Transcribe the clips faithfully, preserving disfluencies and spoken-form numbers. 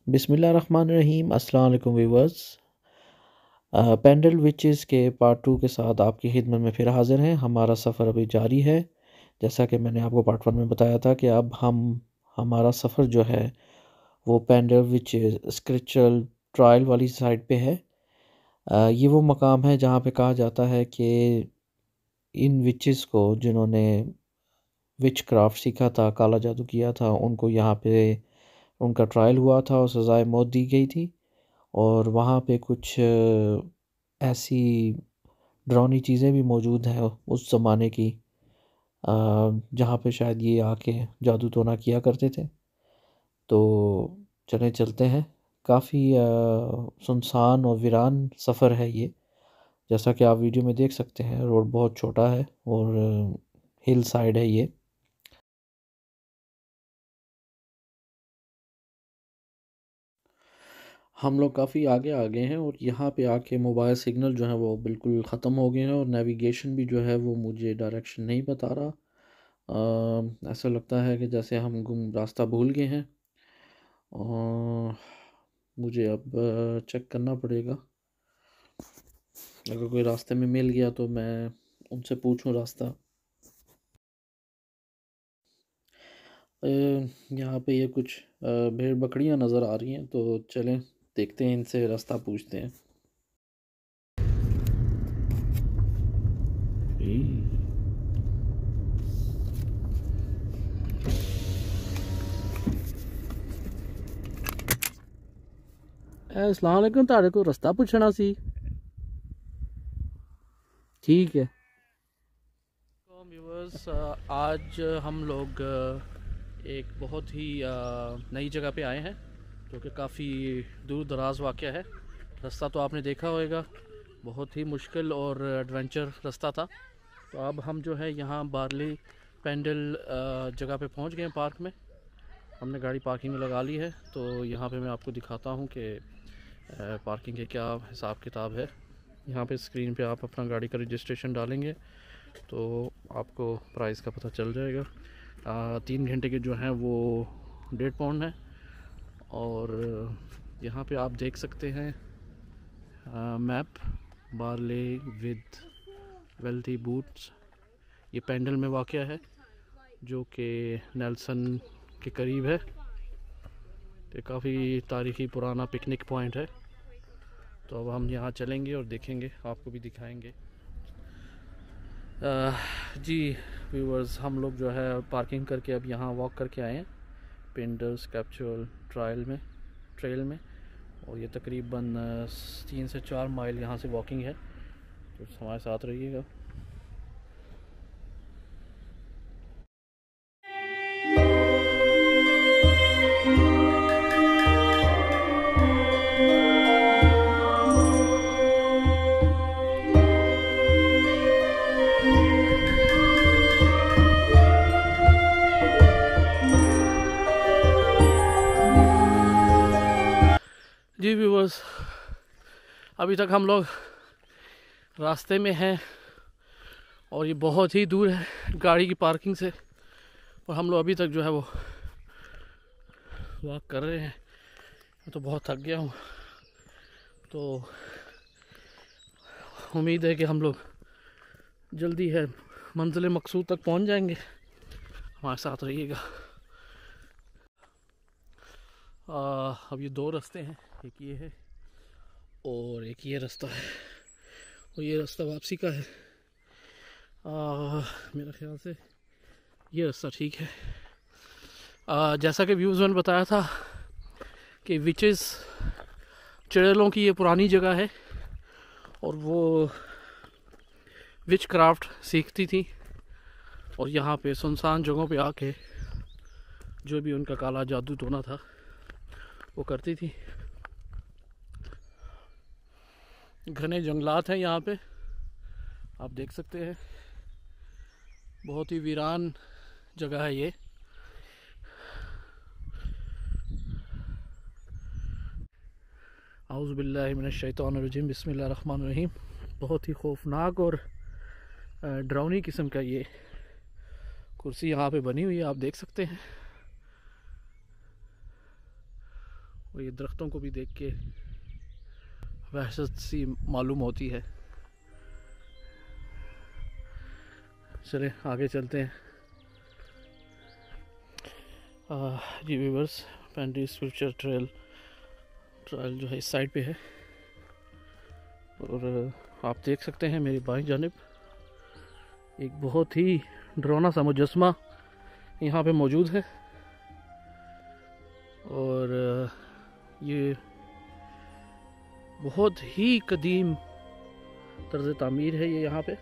बिस्मिल्लाहिर्रहमानिर्रहीम। अस्सलाम वालेकुम व्यूअर्स। पेंडल विचेस के पार्ट टू के साथ आपकी खिदमत में फिर हाज़िर हैं। हमारा सफ़र अभी जारी है। जैसा कि मैंने आपको पार्ट वन में बताया था कि अब हम हमारा सफ़र जो है वो पेंडल विचेस स्क्रिचुअल ट्रायल वाली साइड पे है। uh, ये वो मकाम है जहाँ पे कहा जाता है कि इन विचेस को जिन्होंने विच क्राफ्ट सीखा था, काला जादू किया था, उनको यहाँ पे उनका ट्रायल हुआ था और सज़ाए मौत दी गई थी। और वहाँ पे कुछ ऐसी डरावनी चीज़ें भी मौजूद हैं उस ज़माने की, जहाँ पे शायद ये आके जादू टोना किया करते थे। तो चले चलते हैं। काफ़ी सुनसान और वीरान सफ़र है ये। जैसा कि आप वीडियो में देख सकते हैं, रोड बहुत छोटा है और हिल साइड है ये। हम लोग काफ़ी आगे आ गए हैं और यहाँ पे आके मोबाइल सिग्नल जो है वो बिल्कुल ख़त्म हो गए हैं और नेविगेशन भी जो है वो मुझे डायरेक्शन नहीं बता रहा। आ, ऐसा लगता है कि जैसे हम गुम रास्ता भूल गए हैं। और मुझे अब चेक करना पड़ेगा। अगर कोई रास्ते में मिल गया तो मैं उनसे पूछूं रास्ता। यहाँ पे ये कुछ भेड़ बकरियाँ नज़र आ रही हैं, तो चलें देखते हैं, इनसे रास्ता पूछते हैं। अस्सलाम वालेकुम, तारे को रास्ता पूछना सी। ठीक है। तो व्यूअर्स, आज हम लोग एक बहुत ही नई जगह पे आए हैं जो कि काफ़ी दूर दराज वाक़या है। रास्ता तो आपने देखा होगा, बहुत ही मुश्किल और एडवेंचर रास्ता था। तो अब हम जो है यहाँ बारली पेंडल जगह पे पहुँच गए हैं। पार्क में हमने गाड़ी पार्किंग में लगा ली है। तो यहाँ पे मैं आपको दिखाता हूँ कि पार्किंग के क्या हिसाब किताब है। यहाँ पे स्क्रीन पे आप अपना गाड़ी का रजिस्ट्रेशन डालेंगे तो आपको प्राइस का पता चल जाएगा। आ, तीन घंटे के जो हैं वो डेढ़ पाउंड है। और यहाँ पे आप देख सकते हैं आ, मैप बारले विद वेल्थी बूट्स। ये पेंडल में वाक़या है जो कि नेल्सन के करीब है। ये काफ़ी तारीख़ी पुराना पिकनिक पॉइंट है। तो अब हम यहाँ चलेंगे और देखेंगे, आपको भी दिखाएंगे। आ, जी व्यूअर्स, हम लोग जो है पार्किंग करके अब यहाँ वॉक करके आए हैं पेंडल स्क्रिचुअल ट्रायल में ट्रेल में। और ये तकरीबन तीन से चार माइल यहाँ से वॉकिंग है। तो हमारे साथ रहिएगा। जी व्यूअर्स, अभी तक हम लोग रास्ते में हैं और ये बहुत ही दूर है गाड़ी की पार्किंग से। और हम लोग अभी तक जो है वो वॉक कर रहे हैं। मैं तो बहुत थक गया हूँ। तो उम्मीद है कि हम लोग जल्दी है मंजिल मकसूद तक पहुँच जाएंगे। हमारे साथ रहिएगा। अब ये दो रास्ते हैं, एक ये है और एक ये रास्ता है। और ये रास्ता वापसी का है। आ, मेरा ख्याल से ये रास्ता ठीक है। आ, जैसा कि व्यूज़ ने बताया था कि विचेस चुड़ैलों की ये पुरानी जगह है और वो विच क्राफ्ट सीखती थी और यहाँ पे सुनसान जगहों पे आके जो भी उनका काला जादू टोना था वो करती थी। घने जंगलात हैं यहाँ पे, आप देख सकते हैं। बहुत ही वीरान जगह है ये। औज़ु बिल्लाहि मिनश शैतानिर रजीम, बिस्मिल्लाहिर रहमानिर रहीम। बहुत ही खौफनाक और डरावनी किस्म का ये कुर्सी यहाँ पे बनी हुई है, आप देख सकते हैं। और ये दरख्तों को भी देख के वहशत सी मालूम होती है। चले आगे चलते हैं। आ, जी viewers, Pendle spiritual trail trial जो है इस साइड पे है, और आप देख सकते हैं मेरी बाईं जानिब एक बहुत ही डरावना सा मुजस्मा यहाँ पे मौजूद है। और ये बहुत ही कदीम तर्ज तामीर है ये यहाँ पे।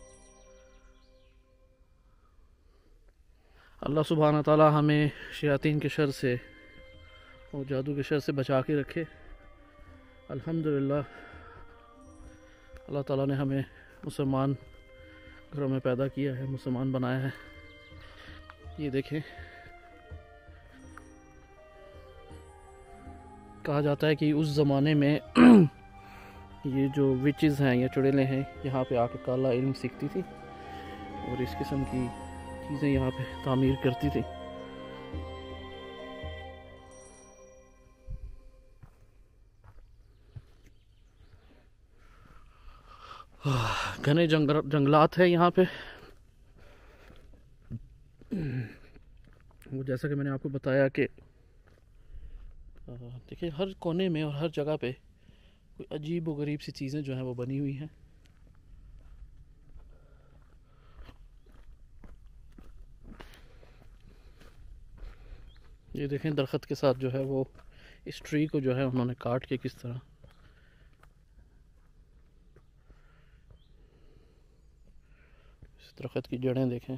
अल्लाह सुब्हाना ताला हमें शयातीन के शर से और जादू के शर से बचा के रखे। अल्हम्दुलिल्लाह अल्लाह ताला ने हमें मुसलमान घरों में पैदा किया है, मुसलमान बनाया है। ये देखें, कहा जाता है कि उस ज़माने में ये जो विचेस हैं या चुड़ैलें हैं यहाँ पे आके काला इल्म सीखती थी और इस किस्म की चीज़ें यहाँ पे तामीर करती थी। घने जंगल जंगलात है यहाँ पे। वो जैसा कि मैंने आपको बताया कि देखिए हर कोने में और हर जगह पे कोई अजीब व गरीब सी चीज़ें जो हैं वो बनी हुई हैं। ये देखें दरख्त के साथ जो है वो इस ट्री को जो है उन्होंने काट के किस तरह इस दरख्त की जड़ें देखें।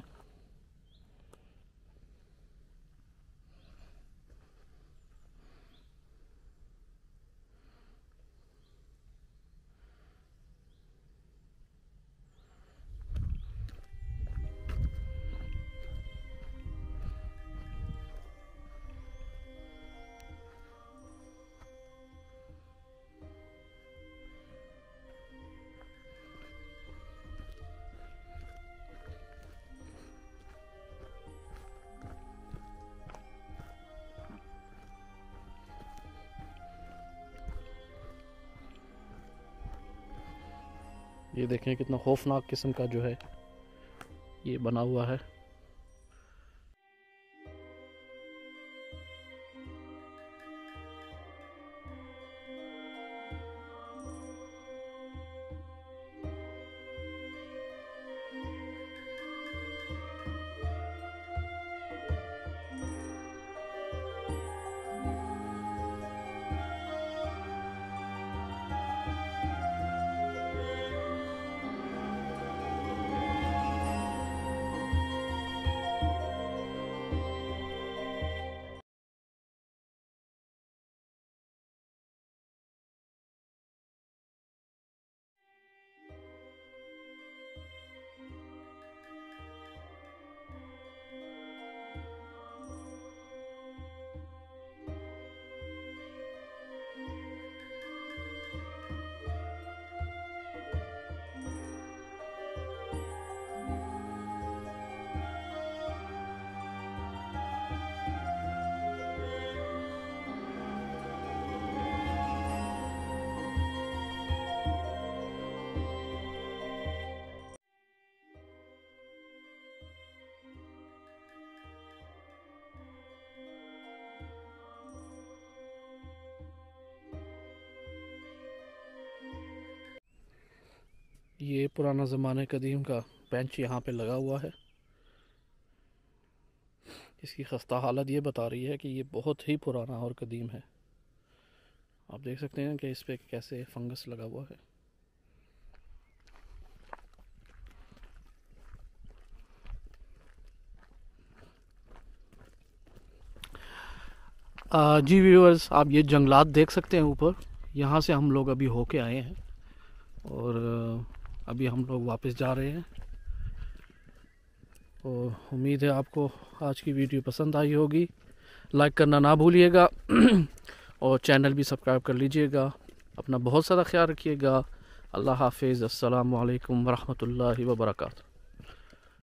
ये देखें कितना खौफनाक किस्म का जो है ये बना हुआ है। ये पुराना ज़माने कदीम का बेंच यहाँ पे लगा हुआ है। इसकी खस्ता हालत ये बता रही है कि ये बहुत ही पुराना और कदीम है। आप देख सकते हैं कि इस पे कैसे फंगस लगा हुआ है। आ, जी व्यूअर्स, आप ये जंगलात देख सकते हैं ऊपर। यहाँ से हम लोग अभी होके आए हैं और अभी हम लोग वापस जा रहे हैं। और उम्मीद है आपको आज की वीडियो पसंद आई होगी। लाइक करना ना भूलिएगा और चैनल भी सब्सक्राइब कर लीजिएगा। अपना बहुत सारा ख्याल रखिएगा। अल्लाह हाफिज़। अस्सलामु अलैकुम वरहमतुल्लाहि वबरकातुहू।